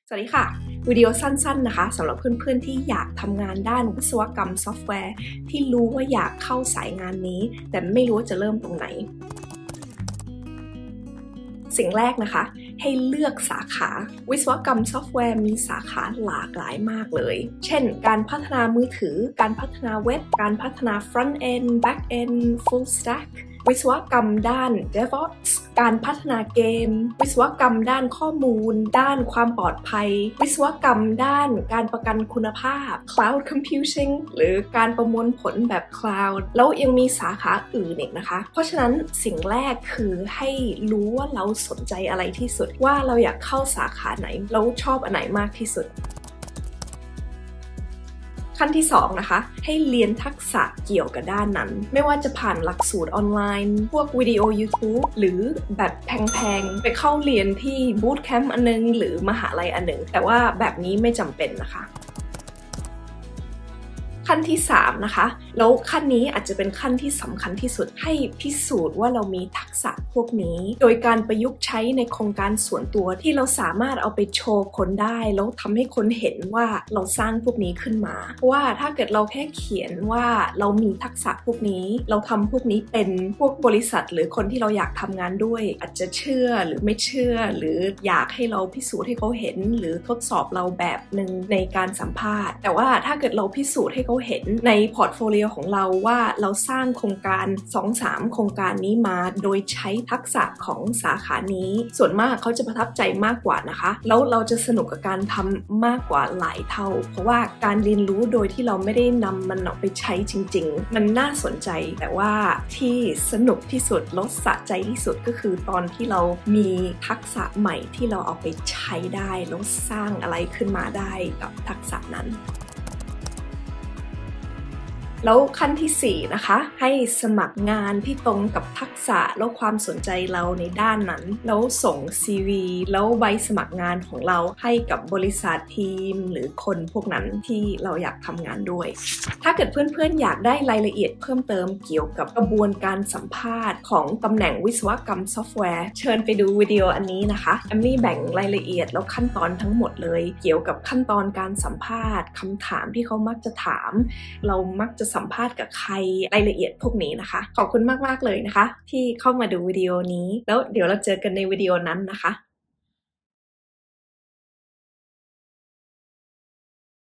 สวัสดีค่ะวิดีโอสั้นๆนะคะสำหรับเพื่อนๆที่อยากทำงานด้านวิศวกรรมซอฟต์แวร์ที่รู้ว่าอยากเข้าสายงานนี้แต่ไม่รู้ว่าจะเริ่มตรงไหนสิ่งแรกนะคะให้เลือกสาขาวิศวกรรมซอฟต์แวร์มีสาขาหลากหลายมากเลยเช่นการพัฒนามือถือการพัฒนาเว็บการพัฒนา front end back end full stackวิศวกรรมด้าน DevOps การพัฒนาเกมวิศวกรรมด้านข้อมูลด้านความปลอดภัยวิศวกรรมด้านการประกันคุณภาพ Cloud Computing หรือการประมวลผลแบบ Cloud แล้วยังมีสาขาอื่นอีกนะคะเพราะฉะนั้นสิ่งแรกคือให้รู้ว่าเราสนใจอะไรที่สุดว่าเราอยากเข้าสาขาไหนเราชอบอันไหนมากที่สุดขั้นที่2นะคะให้เรียนทักษะเกี่ยวกับด้านนั้นไม่ว่าจะผ่านหลักสูตรออนไลน์พวกวิดีโอ YouTube หรือแบบแพงๆไปเข้าเรียนที่บูตแคมป์อันนึงหรือมหาลัยอันนึงแต่ว่าแบบนี้ไม่จำเป็นนะคะขั้นที่3นะคะแล้วขั้นนี้อาจจะเป็นขั้นที่สำคัญที่สุดให้พิสูจน์ว่าเรามีทักษะพวกนี้โดยการประยุกต์ใช้ในโครงการส่วนตัวที่เราสามารถเอาไปโชว์คนได้แล้วทำให้คนเห็นว่าเราสร้างพวกนี้ขึ้นมาเพราะว่าถ้าเกิดเราแค่เขียนว่าเรามีทักษะพวกนี้เราทำพวกนี้เป็นพวกบริษัทหรือคนที่เราอยากทำงานด้วยอาจจะเชื่อหรือไม่เชื่อหรืออยากให้เราพิสูจน์ให้เขาเห็นหรือทดสอบเราแบบหนึ่งในการสัมภาษณ์แต่ว่าถ้าเกิดเราพิสูจน์ให้เขาเห็นในพอร์ตโฟลิโอของเราว่าเราสร้างโครงการ 2-3 โครงการนี้มาโดยใช้ทักษะของสาขานี้ส่วนมากเขาจะประทับใจมากกว่านะคะแล้วเราจะสนุกกับการทำมากกว่าหลายเท่าเพราะว่าการเรียนรู้โดยที่เราไม่ได้นำมันออกไปใช้จริงๆมันน่าสนใจแต่ว่าที่สนุกที่สุดและสะใจที่สุดก็คือตอนที่เรามีทักษะใหม่ที่เราเอาไปใช้ได้แล้วสร้างอะไรขึ้นมาได้กับทักษะนั้นแล้วขั้นที่4นะคะให้สมัครงานที่ตรงกับทักษะแล้วความสนใจเราในด้านนั้นแล้วส่ง CV แล้วใบสมัครงานของเราให้กับบริษัททีมหรือคนพวกนั้นที่เราอยากทำงานด้วยถ้าเกิดเพื่อนๆอยากได้รายละเอียดเพิ่มเติมเกี่ยวกับกระบวนการสัมภาษณ์ของตำแหน่งวิศวกรรมซอฟต์แวร์เชิญไปดูวิดีโออันนี้นะคะแอมมี่แบ่งรายละเอียดแล้วขั้นตอนทั้งหมดเลยเกี่ยวกับขั้นตอนการสัมภาษณ์คำถามที่เขามักจะถามเรามักจะสัมภาษณ์กับใครรายละเอียดพวกนี้นะคะขอบคุณมากๆเลยนะคะที่เข้ามาดูวิดีโอนี้แล้วเดี๋ยวเราเจอกันในวิดีโอนั้นนะคะ